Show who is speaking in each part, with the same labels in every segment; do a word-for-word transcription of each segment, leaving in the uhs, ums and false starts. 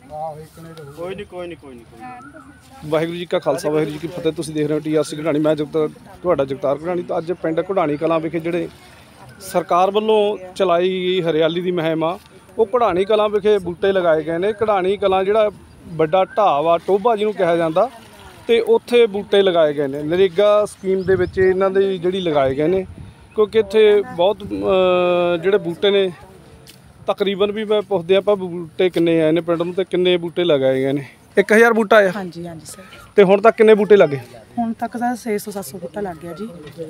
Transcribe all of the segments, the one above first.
Speaker 1: कोई नहीं कोई नहीं कोई नहीं।
Speaker 2: वाहिगुरू जी का खालसा वाहिगुरू जी की फतेह। तुसीं देख रहे हो टी आर सी घड़ाणी, मैं जगतार तुहाडा जगतार घड़ाणी। तो अज पिंड घड़ाणी कलां विखे जिहड़े सरकार वल्लों चलाई गई हरियाली की मुहिम आ, वो घड़ाणी कलां विखे बूटे लगाए गए ने। घड़ाणी कलां जिहड़ा वड्डा ढाह वा टोभा जिहनूं कहा जांदा, ते उत्थे बूटे लगाए गए ने। नरेगा स्कीम दे विच इन्हां दी जिहड़ी लगाए गए ने, क्योंकि इत्थे बहुत जिहड़े बूटे ने तकरीबन भी मैं पुछदे आपां बूटे किन्ने आए ने पिंड नूं ते किन्ने बूटे लगाए गए ने। एक हज़ार बूटा आया?
Speaker 3: हाँ जी हाँ जी सर।
Speaker 2: ते हुण तक किन्ने बूटे लगे?
Speaker 3: हुण तक सर छे सौ सत्त सौ बूटा लग गया जी।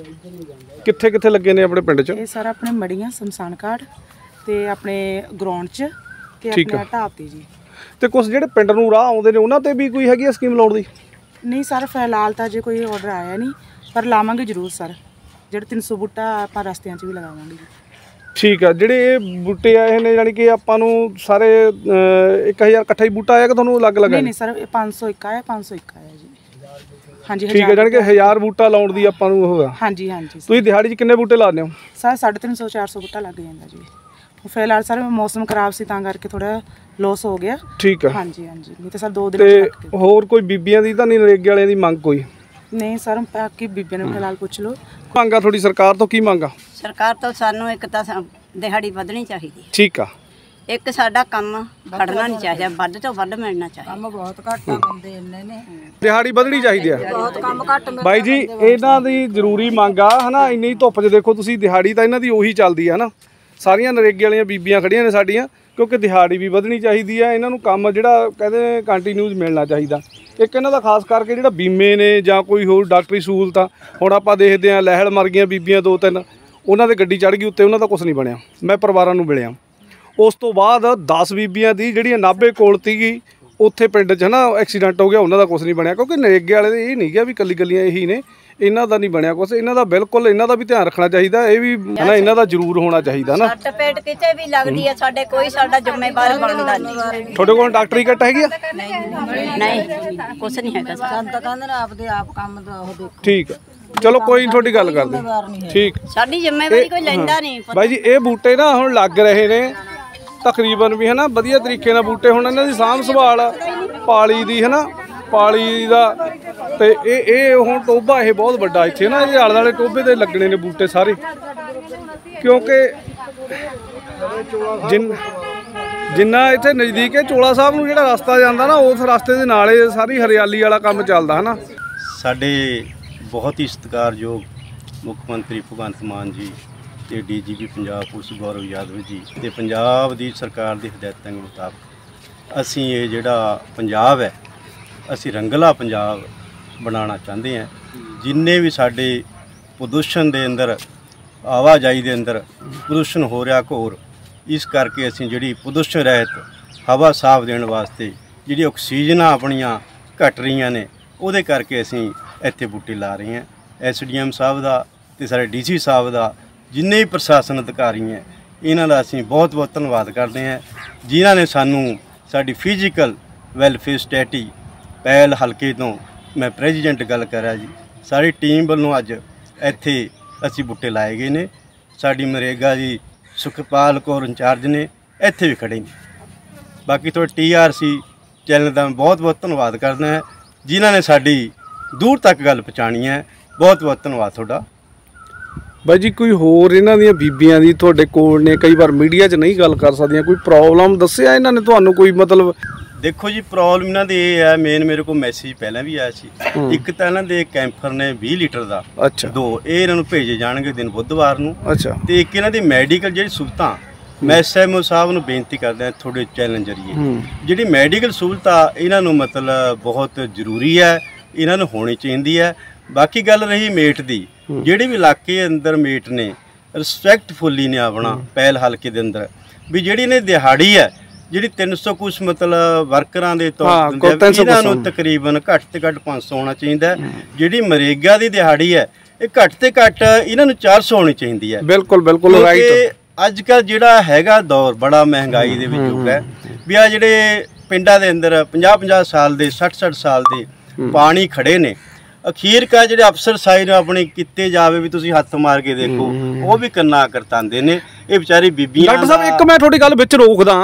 Speaker 2: कित्थे कित्थे लगे ने अपने पिंड च?
Speaker 3: ये सर अपने मड़ियां शमशान घाट ते अपने ग्राउंड च ते अपने ढाब ते जी।
Speaker 2: ते कुछ जिहड़े पिंड नूं राह आउंदे ने उन्हां ते भी कोई हैगी आ स्कीम लाउण दी?
Speaker 3: नहीं सर फिलहाल तां जे कोई ऑर्डर आया नहीं, पर लावांगे जरूर सर। ਜਿਹੜੇ तीन सौ बूटा ਆਪਾਂ ਰਸਤਿਆਂ 'ਚ ਵੀ ਲਗਾਵਾਂਗੇ ਜੀ।
Speaker 2: ठीक है। ਜਿਹੜੇ ਇਹ ਬੂਟੇ ਆਏ ਨੇ ਯਾਨੀ ਕਿ ਆਪਾਂ ਨੂੰ ਸਾਰੇ एक हज़ार ਇਕੱਠਾ ਹੀ ਬੂਟਾ ਆਇਆ ਕਿ ਤੁਹਾਨੂੰ ਅਲੱਗ ਅਲੱਗ?
Speaker 3: नहीं नहीं सर पाँच सौ एक आया पाँच सौ एक आया जी। हाँ जी
Speaker 2: ठीक है। ਯਾਨੀ ਕਿ ਹਜ਼ਾਰ ਬੂਟਾ ਲਾਉਣ ਦੀ ਆਪਾਂ ਨੂੰ ਹੋਗਾ।
Speaker 3: हाँ जी हाँ जी।
Speaker 2: ਤੁਸੀਂ ਦਿਹਾੜੀ 'ਚ ਕਿੰਨੇ ਬੂਟੇ ਲਾਉਂਦੇ ਹੋ?
Speaker 3: सर साढ़े तीन सौ चार सौ बूटा लग ਜਾਂਦਾ जी। फिलहाल सर मौसम खराब ਸੀ ਤਾਂ ਕਰਕੇ ਥੋੜਾ लॉस हो गया।
Speaker 2: ठीक है।
Speaker 3: हाँ जी हाँ जी। नहीं तो सर दो दिन
Speaker 2: ਤੇ ਹੋਰ ਕੋਈ ਬੀਬੀਆਂ ਦੀ ਤਾਂ ਨਹੀਂ ਨਰੇਗੇ ਵਾਲਿਆਂ ਦੀ ਮੰਗ ਕੋਈ?
Speaker 3: नहीं सर बाकी बीबियां ने फिलहाल पूछ लो।
Speaker 2: ਮੰਗਾ ਥੋੜੀ ਸਰਕਾਰ ਤੋਂ ਕੀ ਮੰਗਾ?
Speaker 4: ਸਰਕਾਰ ਤੋਂ ਸਾਨੂੰ ਇੱਕ ਤਾਂ ਦਿਹਾੜੀ ਵਧਣੀ ਚਾਹੀਦੀ।
Speaker 2: ਠੀਕ ਆ।
Speaker 4: ਇੱਕ ਸਾਡਾ ਕੰਮ ਖੜਨਾ ਨਹੀਂ ਚਾਹੀਦਾ, ਵੱਧ ਤੋਂ ਵੱਧ ਮਿਲਣਾ ਚਾਹੀਦਾ। ਕੰਮ ਬਹੁਤ ਘੱਟ ਆ ਬੰਦੇ ਇੰਨੇ ਨੇ।
Speaker 2: ਦਿਹਾੜੀ ਵਧਣੀ ਚਾਹੀਦੀ ਆ।
Speaker 4: ਬਹੁਤ ਕੰਮ ਘੱਟ ਮਿਲਦਾ
Speaker 2: ਬਾਈ ਜੀ, ਇਹਨਾਂ ਦੀ ਜ਼ਰੂਰੀ ਮੰਗ ਆ ਹਨਾ। ਇੰਨੀ ਧੁੱਪ 'ਚ ਦੇਖੋ ਤੁਸੀਂ, ਦਿਹਾੜੀ ਤਾਂ ਇਹਨਾਂ ਦੀ ਉਹੀ ਚੱਲਦੀ ਆ ਨਾ। ਸਾਰੀਆਂ ਨਰੇਗੇ ਵਾਲੀਆਂ ਬੀਬੀਆਂ ਖੜੀਆਂ ਨੇ ਸਾਡੀਆਂ, ਕਿਉਂਕਿ ਦਿਹਾੜੀ ਵੀ ਵਧਣੀ ਚਾਹੀਦੀ ਆ। ਇਹਨਾਂ ਨੂੰ ਕੰਮ ਜਿਹੜਾ ਕਹਿੰਦੇ ਕੰਟੀਨਿਊਸ ਮਿਲਣਾ ਚਾਹੀਦਾ। ਇੱਕ ਇਹਨਾਂ ਦਾ ਖਾਸ ਕਰਕੇ ਜਿਹੜਾ ਬੀਮੇ ਨੇ ਜਾਂ ਕੋਈ ਹੋਰ ਡਾਕਟਰੀ ਸਹੂਲਤਾਂ, ਹੁਣ ਆਪਾਂ ਦੇਖਦੇ ਹਾਂ ਲਹਿਲ ਮਰ ਗਈਆਂ ਬੀਬੀਆਂ ਦੋ ਤਿੰਨ, ਉਹਨਾਂ ਦੇ ਗੱਡੀ ਚੜ੍ਹ ਗਈ ਉੱਤੇ, ਉਹਨਾਂ ਦਾ ਕੁਛ ਨਹੀਂ ਬਣਿਆ। ਮੈਂ ਪਰਿਵਾਰਾਂ ਨੂੰ ਮਿਲਿਆ। ਉਸ ਤੋਂ ਬਾਅਦ ਦਸ ਬੀਬੀਆਂ ਦੀ ਜਿਹੜੀਆਂ ਨਾਭੇ ਕੋਲ ਸੀਗੀ ਉੱਥੇ ਪਿੰਡ 'ਚ ਹੈ ਨਾ ਐਕਸੀਡੈਂਟ ਹੋ ਗਿਆ, ਉਹਨਾਂ ਦਾ ਕੁਛ ਨਹੀਂ ਬਣਿਆ। ਕਿਉਂਕਿ ਨਰੇਗੇ ਵਾਲੇ ਦੇ ਇਹ ਨਹੀਂ ਗਿਆ ਵੀ ਕੱਲੀ ਕੱਲੀਆਂ ਇਹੀ ਨੇ, ਇਹਨਾਂ ਦਾ ਨਹੀਂ ਬਣਿਆ ਕੁਛ। ਇਹਨਾਂ ਦਾ ਬਿਲਕੁਲ ਇਹਨਾਂ ਦਾ ਵੀ ਧਿਆਨ ਰੱਖਣਾ ਚਾਹੀਦਾ। ਇਹ ਵੀ ਹੈ ਨਾ, ਇਹਨਾਂ ਦਾ ਜ਼ਰੂਰ ਹੋਣਾ ਚਾਹੀਦਾ ਨਾ।
Speaker 4: ਸੱਟ ਪੇਟ ਕਿਤੇ ਵੀ ਲੱਗਦੀ ਹੈ ਸਾਡੇ, ਕੋਈ ਸਾਡਾ ਜ਼ਿੰਮੇਵਾਰ ਬਣਦਾ ਨਹੀਂ।
Speaker 2: ਤੁਹਾਡੇ ਕੋਲ ਡਾਕਟਰੀ ਕਿੱਟ ਹੈਗੀ ਆ?
Speaker 4: ਨਹੀਂ ਕੁਛ ਨਹੀਂ ਹੈਗਾ। ਸਾਨੂੰ ਤਾਂ ਕਹਿੰਦੇ ਨੇ ਆਪਦੇ ਆਪ ਕੰਮ ਦਾ ਉਹ ਦੇਖੋ।
Speaker 2: ਠੀਕ ਹੈ, ਚਲੋ ਕੋਈ ਨਹੀਂ, ਤੁਹਾਡੀ ਗੱਲ ਕਰਦੇ। ਠੀਕ,
Speaker 4: ਸਾਡੀ ਜ਼ਿੰਮੇਵਾਰੀ ਕੋਈ ਲੈਂਦਾ ਨਹੀਂ।
Speaker 2: ਬਾਈ ਜੀ ਇਹ ਬੂਟੇ ਨਾ ਹੁਣ ਲੱਗ ਰਹੇ ਨੇ ਤਕਰੀਬਨ ਵੀ ਹੈ ਨਾ ਵਧੀਆ ਤਰੀਕੇ ਨਾਲ ਬੂਟੇ। ਹੁਣ ਇਹਨਾਂ ਦੀ ਸਾਂਭ ਸੰਭਾਲ ਪਾਲੀ ਦੀ ਹੈ ਨਾ, ਪਾਲੀ ਦਾ। ਤੇ ਇਹ ਇਹ ਹੁਣ ਟੋਭਾ ਇਹ ਬਹੁਤ ਵੱਡਾ ਇੱਥੇ ਨਾ, ਇਹਦੇ ਆਲੇ ਦੁਆਲੇ ਟੋਭੇ ਤੇ ਲੱਗਣੇ ਨੇ ਬੂਟੇ ਸਾਰੇ। ਕਿਉਂਕਿ ਜਿੰਨ ਜਿੰਨਾ ਇੱਥੇ ਨਜ਼ਦੀਕ ਹੈ ਚੋਲਾ ਸਾਹਿਬ ਨੂੰ ਜਿਹੜਾ ਰਸਤਾ ਜਾਂਦਾ ਨਾ, ਉਸ ਰਸਤੇ ਦੇ ਨਾਲ ਇਹ ਸਾਰੀ ਹਰਿਆਲੀ ਵਾਲਾ ਕੰਮ ਚੱਲਦਾ ਹੈ ਨਾ।
Speaker 1: ਸਾਡੇ ਬਹੁਤ ਹੀ ਸਤਿਕਾਰਯੋਗ ਮੁੱਖ ਮੰਤਰੀ ਭਗਵੰਤ ਮਾਨ ਜੀ ਤੇ D G P Punjab police Gaurav Yadav ji ਤੇ ਪੰਜਾਬ ਦੀ ਸਰਕਾਰ ਦੀ ਹਦਾਇਤਾਂ ਮੁਤਾਬਕ ਅਸੀਂ ਇਹ ਜਿਹੜਾ ਪੰਜਾਬ ਹੈ, ਅਸੀਂ ਰੰਗਲਾ ਪੰਜਾਬ ਬਣਾਉਣਾ ਚਾਹੁੰਦੇ ਹਾਂ। ਜਿੰਨੇ ਵੀ ਸਾਡੇ ਪ੍ਰਦੂਸ਼ਣ ਦੇ ਅੰਦਰ, ਆਵਾਜਾਈ ਦੇ ਅੰਦਰ ਪ੍ਰਦੂਸ਼ਣ ਹੋ ਰਿਹਾ ਘੋਰ, ਇਸ ਕਰਕੇ ਅਸੀਂ ਜਿਹੜੀ ਪ੍ਰਦੂਸ਼ਣ ਰਹਿਤ ਹਵਾ ਸਾਫ਼ ਦੇਣ ਵਾਸਤੇ ਜਿਹੜੀ ਆਕਸੀਜਨਾਂ ਆਪਣੀਆਂ ਘਟ ਰਹੀਆਂ ਨੇ, ਉਹਦੇ ਕਰਕੇ ਅਸੀਂ ਇੱਥੇ ਬੂਟੇ ਲਾ ਰਹੇ ਹਾਂ। ਐਸ ਡੀ ਐਮ ਸਾਹਿਬ ਦਾ ਤੇ ਸਾਡੇ ਡੀ ਸੀ ਸਾਹਿਬ ਦਾ, ਜਿੰਨੇ ਵੀ ਪ੍ਰਸ਼ਾਸਨ ਅਧਿਕਾਰੀ ਹੈ, ਇਹਨਾਂ ਦਾ ਅਸੀਂ ਬਹੁਤ ਬਹੁਤ ਧੰਨਵਾਦ ਕਰਦੇ ਹਾਂ, ਜਿਨ੍ਹਾਂ ਨੇ ਸਾਨੂੰ ਸਾਡੀ ਫਿਜ਼ੀਕਲ ਵੈਲਫੇਅਰ ਸਟੇਟੀ ਪਹਿਲ ਹਲਕੇ ਤੋਂ, ਮੈਂ ਪ੍ਰੈਜ਼ੀਡੈਂਟ ਗੱਲ ਕਰ ਰਿਹਾ ਜੀ, ਸਾਡੀ ਟੀਮ ਵੱਲੋਂ ਅੱਜ ਇੱਥੇ ਅਸੀਂ ਬੂਟੇ ਲਾਏ ਗਏ ਨੇ। ਸਾਡੀ ਨਰੇਗਾ ਜੀ ਸੁਖਪਾਲ ਕੌਰ ਇੰਚਾਰਜ ਨੇ ਇੱਥੇ ਵੀ ਖੜੇ ਨੇ। ਬਾਕੀ ਤੁਹਾਡੇ ਟੀ ਆਰ ਸੀ ਚੈਨਲ ਦਾ ਮੈਂ ਬਹੁਤ ਬਹੁਤ ਧੰਨਵਾਦ ਕਰਦਾ ਹਾਂ, ਜਿਨ੍ਹਾਂ ਨੇ ਸਾਡੀ ਦੂਰ ਤੱਕ ਗੱਲ ਪਹੁੰਚਾਉਣੀ ਹੈ। ਬਹੁਤ ਬਹੁਤ ਧੰਨਵਾਦ ਤੁਹਾਡਾ।
Speaker 2: ਬਾਈ ਜੀ ਕੋਈ ਹੋਰ ਇਹਨਾਂ ਦੀਆਂ ਬੀਬੀਆਂ ਦੀ ਤੁਹਾਡੇ ਕੋਲ ਨੇ, ਕਈ ਵਾਰ ਮੀਡੀਆ 'ਚ ਨਹੀਂ ਗੱਲ ਕਰ ਸਕਦੀਆਂ, ਕੋਈ ਪ੍ਰੋਬਲਮ ਦੱਸਿਆ ਇਹਨਾਂ ਨੇ ਤੁਹਾਨੂੰ ਕੋਈ? ਮਤਲਬ
Speaker 1: ਦੇਖੋ ਜੀ, ਪ੍ਰੋਬਲਮ ਇਹਨਾਂ ਦੀ ਇਹ ਹੈ, ਮੇਨ ਮੇਰੇ ਕੋਲ ਮੈਸੇਜ ਪਹਿਲਾਂ ਵੀ ਆਇਆ ਸੀ। ਇੱਕ ਤਾਂ ਇਹਨਾਂ ਦੇ ਕੈਂਫਰ ਨੇ ਵੀਹ ਲੀਟਰ ਦਾ,
Speaker 2: ਅੱਛਾ, ਦੋ
Speaker 1: ਇਹ ਇਹਨਾਂ ਨੂੰ ਭੇਜੇ ਜਾਣਗੇ ਦਿਨ ਬੁੱਧਵਾਰ ਨੂੰ।
Speaker 2: ਅੱਛਾ।
Speaker 1: ਤੇ ਇੱਕ ਇਹਨਾਂ ਦੀ ਮੈਡੀਕਲ ਜਿਹੜੀ ਸਹੂਲਤਾਂ, ਮੈਂ ਐਸ ਐਮ ਓ ਸਾਹਿਬ ਨੂੰ ਬੇਨਤੀ ਕਰਦਾ ਤੁਹਾਡੇ ਚੈਨਲ ਜਰੀਏ, ਜਿਹੜੀ ਮੈਡੀਕਲ ਸਹੂਲਤਾਂ ਇਹਨਾਂ ਨੂੰ ਮਤਲਬ ਬਹੁਤ ਜ਼ਰੂਰੀ ਹੈ, ਇਹਨਾਂ ਨੂੰ ਹੋਣੀ ਚਾਹੀਦੀ ਹੈ। ਬਾਕੀ ਗੱਲ ਰਹੀ ਮੇਟ ਦੀ, ਜਿਹੜੇ ਵੀ ਇਲਾਕੇ ਅੰਦਰ ਮੇਟ ਨੇ ਰਿਸਪੈਕਟਫੁਲੀ ਨੇ ਆਪਣਾ ਪਹਿਲ ਹਲਕੇ ਦੇ ਅੰਦਰ ਵੀ ਜਿਹੜੀ ਨੇ ਦਿਹਾੜੀ ਹੈ, ਜਿਹੜੀ ਤਿੰਨ ਸੌ ਕੁਛ ਮਤਲਬ ਵਰਕਰਾਂ ਦੇ ਤੌਰ ਤੇ ਇਹਨਾਂ ਨੂੰ ਤਕਰੀਬਨ ਘੱਟ ਤੇ ਘੱਟ ਪੰਜ ਸੌ ਹੋਣਾ ਚਾਹੀਦਾ। ਜਿਹੜੀ ਨਰੇਗਾ ਦੀ ਦਿਹਾੜੀ ਹੈ, ਇਹ ਘੱਟ ਤੇ ਘੱਟ ਇਹਨਾਂ ਨੂੰ ਚਾਰ ਸੌ ਹੋਣੀ ਚਾਹੀਦੀ ਹੈ।
Speaker 2: ਬਿਲਕੁਲ ਬਿਲਕੁਲ ਰਾਈਟ।
Speaker 1: ਅੱਜ ਕੱਲ੍ਹ ਜਿਹੜਾ ਹੈਗਾ ਦੌਰ ਬੜਾ ਮਹਿੰਗਾਈ ਦੇ ਵਿੱਚ ਯੁੱਗ ਹੈ ਵੀ ਆ ਜਿਹੜੇ ਪਿੰਡਾਂ ਦੇ ਅੰਦਰ ਪੰਜਾਹ ਪੰਜਾਹ ਸਾਲ ਦੇ ਸੱਠ ਸੱਠ ਸਾਲ ਦੇ ਪਾਣੀ ਖੜੇ ਨੇ, ਅਖੀਰ ਕਾ ਜਿਹੜੇ ਅਫਸਰ ਸਾਈ ਨੂੰ ਆਪਣੀ ਕੀਤੇ ਜਾਵੇ ਵੀ ਤੁਸੀਂ ਹੱਥ ਮਾਰ ਕੇ ਦੇਖੋ, ਉਹ ਵੀ ਕੰਨਾ ਕਰਤਾਂਦੇ ਨੇ। ਇਹ ਵਿਚਾਰੀ ਬੀਬੀਆਂ।
Speaker 2: ਡਾਕਟਰ ਸਾਹਿਬ ਇੱਕ ਮੈਂ ਤੁਹਾਡੀ ਗੱਲ ਵਿੱਚ ਰੋਕਦਾ,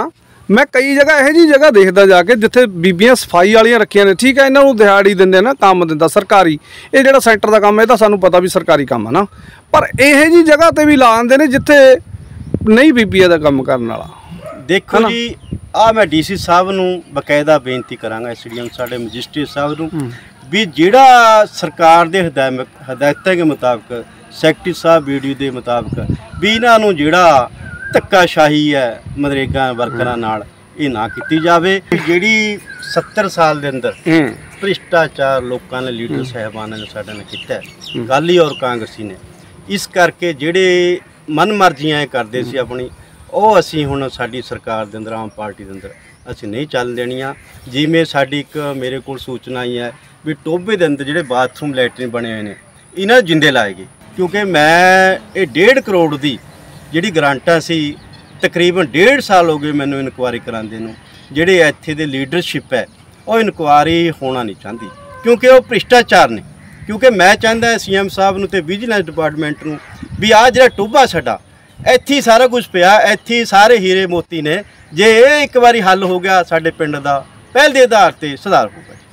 Speaker 2: ਮੈਂ ਕਈ ਜਗ੍ਹਾ ਇਹੋ ਜਿਹੀ ਜਗ੍ਹਾ ਦੇਖਦਾ ਜਾ ਕੇ ਜਿੱਥੇ ਬੀਬੀਆਂ ਸਫਾਈ ਵਾਲੀਆਂ ਰੱਖੀਆਂ ਨੇ, ਠੀਕ ਹੈ, ਇਹਨਾਂ ਨੂੰ ਦਿਹਾੜੀ ਦਿੰਦੇ ਨਾ, ਕੰਮ ਦਿੰਦਾ ਸਰਕਾਰੀ, ਇਹ ਜਿਹੜਾ ਸੈਂਟਰ ਦਾ ਕੰਮ ਇਹ ਤਾਂ ਸਾਨੂੰ ਪਤਾ ਵੀ ਸਰਕਾਰੀ ਕੰਮ ਆ ਨਾ, ਪਰ ਇਹੋ ਜਿਹੀ ਜਗ੍ਹਾ ਤੇ ਵੀ ਲਾ ਆਉਂਦੇ ਨੇ ਜਿੱਥੇ ਨਹੀਂ ਬੀਬੀਆਂ ਦਾ ਕੰਮ ਕਰਨ ਵਾਲਾ।
Speaker 1: ਦੇਖੋ ਜੀ, ਆ ਮੈਂ ਡੀਸੀ ਸਾਹਿਬ ਨੂੰ ਬਕਾਇਦਾ ਬੇਨਤੀ ਕਰਾਂਗਾ, ਐਸਡੀਐਮ ਸਾਡੇ ਮੈਜਿਸਟ੍ਰੇਟ ਸਾਹਿਬ ਨੂੰ, ਵੀ ਜਿਹੜਾ ਸਰਕਾਰ ਦੇ ਹਦਾਇਤ ਹਦਾਇਤਾਂ ਦੇ ਮੁਤਾਬਕ, ਸੈਕਟਰੀ ਸਾਹਿਬ ਵੀਡੀਓ ਦੇ ਮੁਤਾਬਕ ਵੀ ਇਹਨਾਂ ਨੂੰ ਜਿਹੜਾ ਧੱਕਾਸ਼ਾਹੀ ਹੈ ਮਨਰੇਗਾ ਵਰਕਰਾਂ ਨਾਲ ਇਹ ਨਾ ਕੀਤੀ ਜਾਵੇ। ਜਿਹੜੀ ਸੱਤਰ ਸਾਲ ਦੇ ਅੰਦਰ ਭ੍ਰਿਸ਼ਟਾਚਾਰ ਲੋਕਾਂ ਨੇ, ਲੀਡਰ ਸਾਹਿਬਾਨਾਂ ਨੇ ਸਾਡੇ ਨਾਲ ਕੀਤਾ, ਅਕਾਲੀ ਔਰ ਕਾਂਗਰਸੀ ਨੇ, ਇਸ ਕਰਕੇ ਜਿਹੜੇ ਮਨ ਮਰਜ਼ੀਆਂ ਇਹ ਕਰਦੇ ਸੀ ਆਪਣੀ, ਉਹ ਅਸੀਂ ਹੁਣ ਸਾਡੀ ਸਰਕਾਰ ਦੇ ਅੰਦਰ, ਆਮ ਪਾਰਟੀ ਦੇ ਅੰਦਰ ਅਸੀਂ ਨਹੀਂ ਚੱਲ ਦੇਣੀਆਂ। ਜਿਵੇਂ ਸਾਡੀ ਇੱਕ ਮੇਰੇ ਕੋਲ ਸੂਚਨਾ ਆਈ ਹੈ ਵੀ ਟੋਭੇ ਦੇ ਅੰਦਰ ਜਿਹੜੇ ਬਾਥਰੂਮ ਲੈਟਰਿਨ ਬਣੇ ਹੋਏ ਨੇ, ਇਹਨਾਂ ਜਿੰਦੇ ਲਾਏ ਗਏ, ਕਿਉਂਕਿ ਮੈਂ ਇਹ ਡੇਢ ਕਰੋੜ ਦੀ ਜਿਹੜੀ ਗਰਾਂਟਾਂ ਸੀ, ਤਕਰੀਬਨ ਡੇਢ ਸਾਲ ਹੋ ਗਏ ਮੈਨੂੰ ਇਨਕੁਆਇਰੀ ਕਰਾਉਂਦੇ ਨੂੰ। ਜਿਹੜੇ ਇੱਥੇ ਦੇ ਲੀਡਰਸ਼ਿਪ ਹੈ ਉਹ ਇਨਕੁਆਇਰੀ ਹੋਣਾ ਨਹੀਂ ਚਾਹੁੰਦੀ, ਕਿਉਂਕਿ ਉਹ ਭ੍ਰਿਸ਼ਟਾਚਾਰ ਨੇ। ਕਿਉਂਕਿ ਮੈਂ ਚਾਹੁੰਦਾ ਸੀ ਐਮ ਸਾਹਿਬ ਨੂੰ ਤੇ ਵਿਜੀਲੈਂਸ ਡਿਪਾਰਟਮੈਂਟ ਨੂੰ ਵੀ ਆਹ ਜਿਹੜਾ ਟੋਭਾ ਸਾਡਾ, ਇੱਥੇ ਹੀ ਸਾਰਾ ਕੁਝ ਪਿਆ, ਇੱਥੇ ਸਾਰੇ ਹੀਰੇ ਮੋਤੀ ਨੇ, ਜੇ ਇਹ ਇੱਕ ਵਾਰੀ ਹੱਲ ਹੋ ਗਿਆ ਸਾਡੇ ਪਿੰਡ ਦਾ, ਪਹਿਲ ਦੇ ਆਧਾਰ ਤੇ ਸੁਧਾਰ ਹੋਊਗਾ।